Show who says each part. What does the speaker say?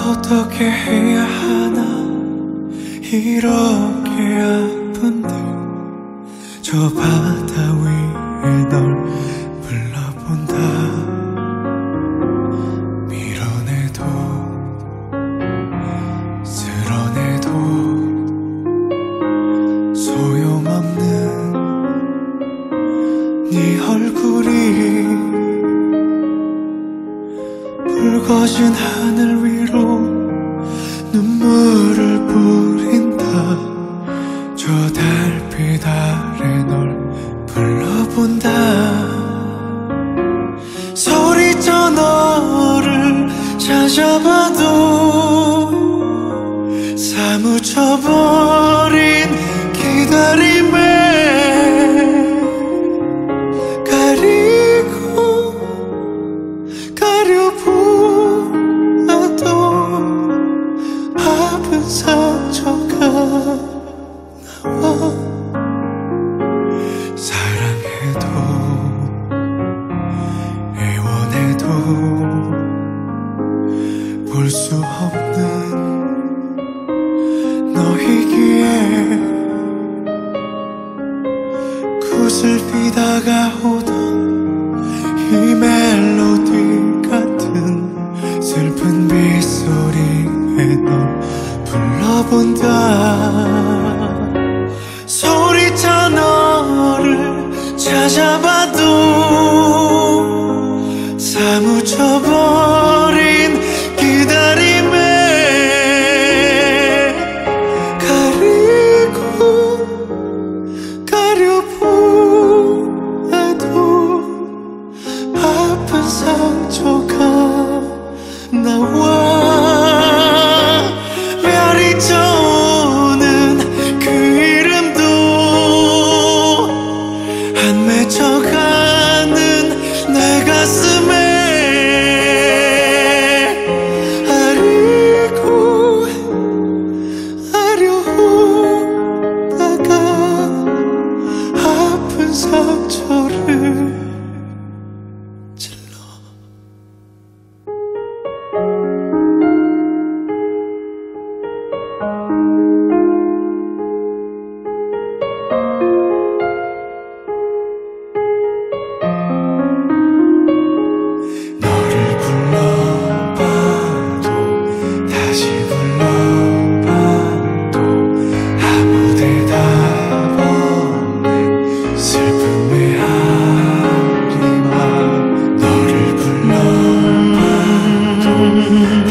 Speaker 1: 어떻게 해야 하나 이렇게 아픈데 저 바다 위에 널 불러본다. 밀어내도 쓸어내도 소용없는 네 얼굴이 붉어진 하늘 위로 눈물을 뿌린다. 저 달빛 아래 널 불러본다. 소리쳐 너를 찾아봐도 사무쳐버린 기다림에 가리고 가려보아도 아픈 상처가 나와. 사랑해도 애원해도 볼 수 없는 너이기에 구슬피 다가오던 이 멜로디 같은 슬픈 빗소리에 널 불러본다. 소리쳐 너를 찾아봐도 사무쳐버린 기다림에 가리고 가려보아도 아픈 상처가 나와. 별이 떠오는 그 이름도 안 맺혀가는 내 가슴에 아리고 아려오다가 아픈 상처를 찔러. 너를 불러봐도 다시 불러봐도 아무 대답 없는 슬픈 메아리만. 너를 불러봐도